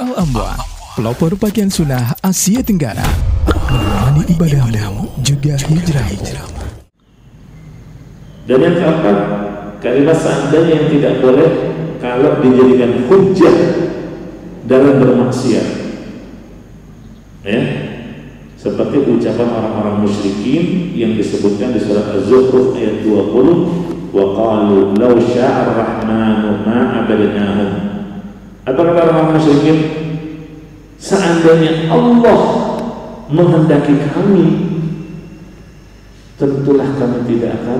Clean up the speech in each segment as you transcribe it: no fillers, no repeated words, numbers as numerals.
Al-Amwan, pelopor pakaian sunnah Asia Tenggara, menemani ibadahmu juga hijrahmu. Dan yang keempat, kalimat seandainya yang tidak boleh kalau dijadikan hujjah dalam bermaksiat, ya, seperti ucapan orang-orang musyrikin yang disebutkan di surat Az-Zukhruf ayat 20, wa qalu law syaa'a ar-rahmanu ma abadnahum. Apa kata orang musyrikin? Seandainya Allah menghendaki kami, tentulah kami tidak akan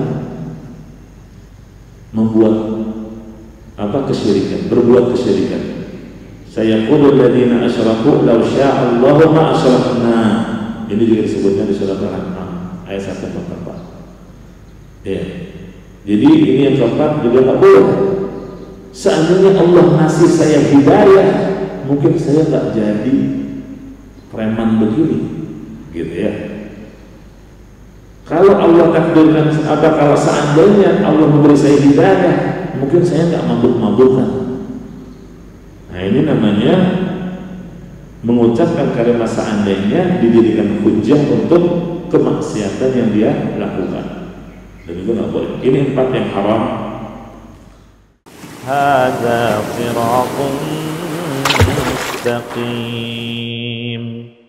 membuat kesyirikan, berbuat kesyirikan. Sayaqulul ladzina asyraku law syaa'a Allahu ma asyrakna. Ini juga disebutkan di surat Al-An'am ayat 144. Ya. Jadi ini yang keempat juga tak boleh. Seandainya Allah ngasih saya hidayah, mungkin saya nggak jadi preman begini, gitu ya. Kalau Allah takdirkan, kalau seandainya Allah memberi saya hidayah, mungkin saya nggak mabuk-mabukan. Nah, ini namanya mengucapkan kalimat seandainya dijadikan hujjah untuk kemaksiatan yang dia lakukan. Dan itu nggak boleh. Ini 4 yang haram. هذا صراط مستقيم